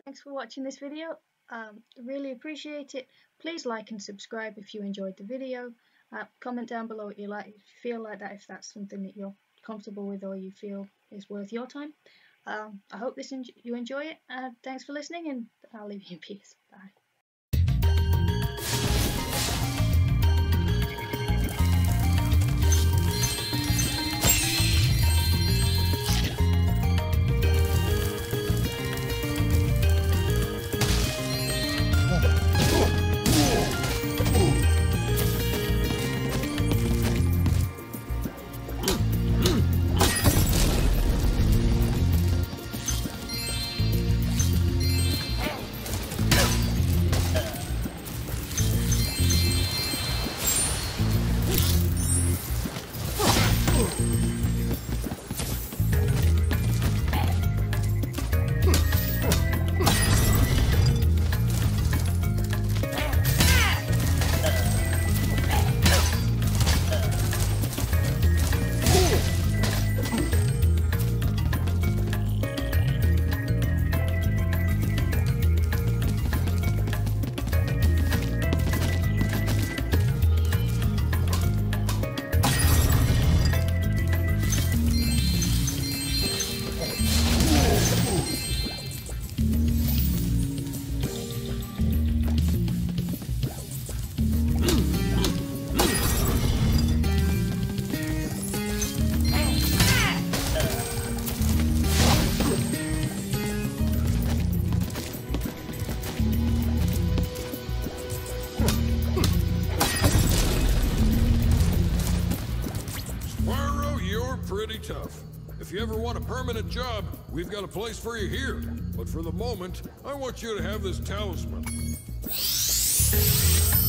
Thanks for watching this video. Really appreciate it. Please like and subscribe if you enjoyed the video. Comment down below what you like, if you feel like that, if that's something that you're comfortable with or you feel is worth your time. I hope you enjoy it. Thanks for listening, and I'll leave you in peace. Bye. Pretty tough. If you ever want a permanent job, we've got a place for you here. But for the moment, I want you to have this talisman.